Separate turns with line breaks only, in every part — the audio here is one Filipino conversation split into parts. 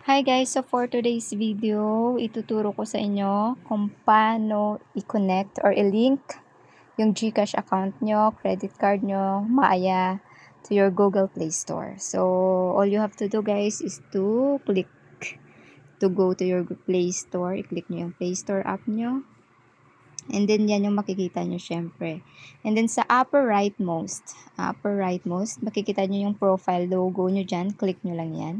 Hi guys! So for today's video, ituturo ko sa inyo kung paano i-connect or i-link yung GCash account nyo, credit card nyo, Maya to your Google Play Store. So all you have to do guys is to click to go to your Play Store. I-click nyo yung Play Store app nyo. And then yan yung makikita nyo syempre. And then sa upper rightmost, makikita nyo yung profile logo nyo dyan. Click nyo lang yan.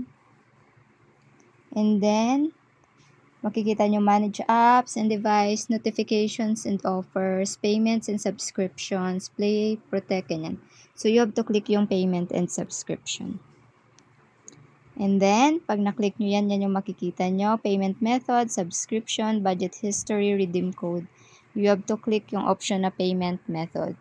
And then, makikita nyo manage apps and device, notifications and offers, payments and subscriptions, play, protect, ganyan. So, you have to click yung payment and subscription. And then, pag na-click nyo yan, yan yung makikita nyo. Payment method, subscription, budget history, redeem code. You have to click yung option na payment method.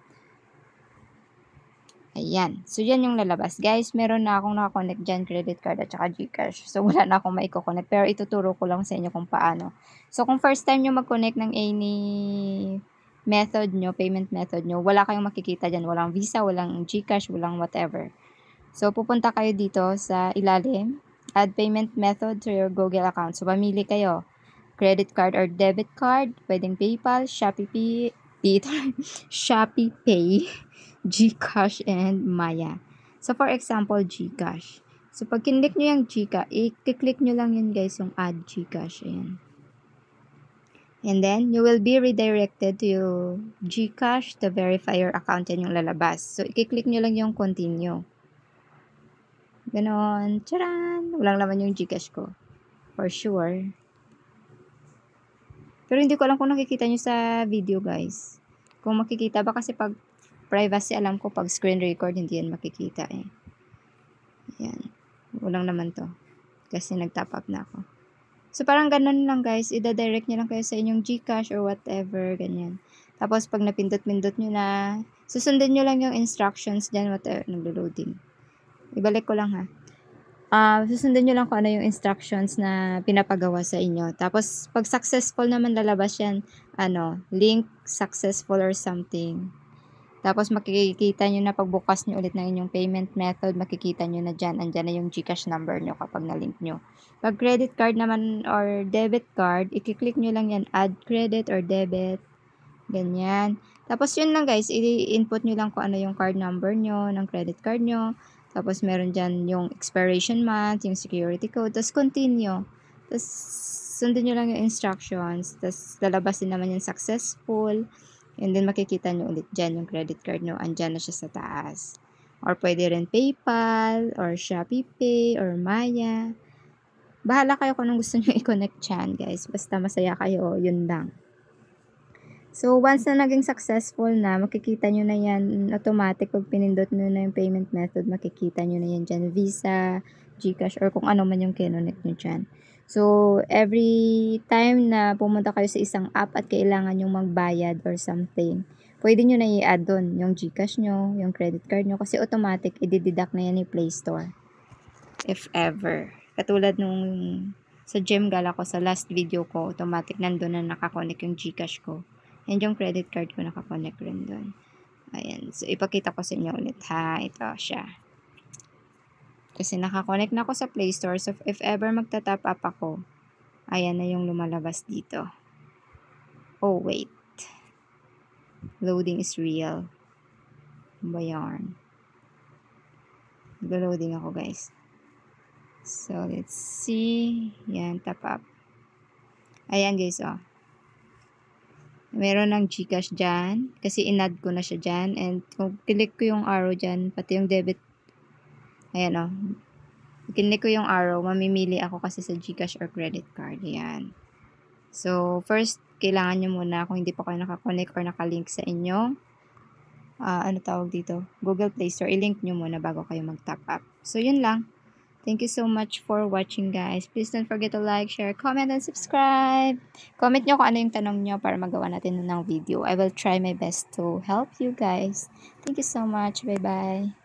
Ayan. So, yan yung lalabas. Guys, meron na akong nakakonect dyan, credit card at saka GCash. So, wala na akong maiko-connect. Pero ituturo ko lang sa inyo kung paano. So, kung first time nyo mag-connect ng any method nyo, payment method nyo, wala kayong makikita dyan. Walang Visa, walang GCash, walang whatever. So, pupunta kayo dito sa ilalim. Add payment method to your Google account. So, pamili kayo. Credit card or debit card. Pwedeng PayPal, Shopee Pay, GCash, and Maya. So, for example, GCash. So, pag kinlik nyo yung GCash, i-click nyo lang yun guys, yung add GCash. Ayan. And then, you will be redirected to your GCash to verify your account. Yan yung lalabas. So, i-click nyo lang yung continue. Ganon. Charan! Walang laman yung GCash ko. For sure. Pero hindi ko alam kung nakikita nyo sa video guys. Kung makikita ba kasi pag privacy, alam ko pag screen record, hindi yan makikita eh. Yan. Walang naman to. Kasi nag-top up na ako. So, parang ganun lang guys. Ida-direct nyo lang kayo sa inyong GCash or whatever. Ganyan. Tapos, pag napindot-pindot nyo na, susundan nyo lang yung instructions dyan. Whatever. Naglo-loading. Ibalik ko lang ha. Susundan nyo lang kung ano yung instructions na pinapagawa sa inyo. Tapos, pag successful naman lalabas yan, link successful or something. Tapos, makikita nyo na pagbukas nyo ulit ng inyong payment method, makikita nyo na dyan, andyan na yung GCash number nyo kapag na-link nyo. Pag credit card naman or debit card, i-click nyo lang yan, add credit or debit, ganyan. Tapos, yun lang guys, i-input nyo lang kung ano yung card number nyo, ng credit card nyo. Tapos, meron dyan yung expiration month, yung security code, tapos continue. Tapos, sundin nyo lang yung instructions, tapos lalabas din naman yung successful. And then, makikita nyo ulit dyan yung credit card nyo. Andyan na siya sa taas. Or, pwede rin PayPal, or Shopee Pay, or Maya. Bahala kayo kung anong gusto nyo i-connect dyan, guys. Basta masaya kayo, yun lang. So, once na naging successful na, makikita nyo na yan automatic. Pag pinindot nyo na yung payment method, makikita nyo na yan dyan. Visa, GCash, or kung ano man yung kinonect nyo dyan. So, every time na pumunta kayo sa isang app at kailangan yung magbayad or something, pwede nyo na i-add doon yung GCash nyo, yung credit card nyo, kasi automatic, i-deduct na yan ni Play Store. If ever. Katulad nung sa gym gala ko, sa last video ko, automatic nandun na nakakonect yung GCash ko. And yung credit card ko nakakonect rin doon. Ayan. So, ipakita ko sa inyo ulit ha. Ito siya. Kasi nakakonect na ako sa Play Store. So, if ever magta-top up ako, ayan na yung lumalabas dito. Oh, wait. Loading is real. Ba yarn? Nag-loading ako, guys. So, let's see. Yan, top up. Ayan, guys, oh. Meron ng GCash dyan. Kasi in-add ko na siya dyan. And kung click ko yung arrow dyan, pati yung debit. Ayan, oh. Click ko yung arrow, mamimili ako kasi sa GCash or credit card. Ayan. So, first, kailangan nyo muna kung hindi pa kayo nakakonect or nakalink sa inyo. Ano tawag dito? Google Play Store. I-link nyo muna bago kayo mag-top up. So, yun lang. Thank you so much for watching, guys. Please don't forget to like, share, comment, and subscribe. Comment nyo kung ano yung tanong nyo para magawa natin ng video. I will try my best to help you guys. Thank you so much. Bye-bye.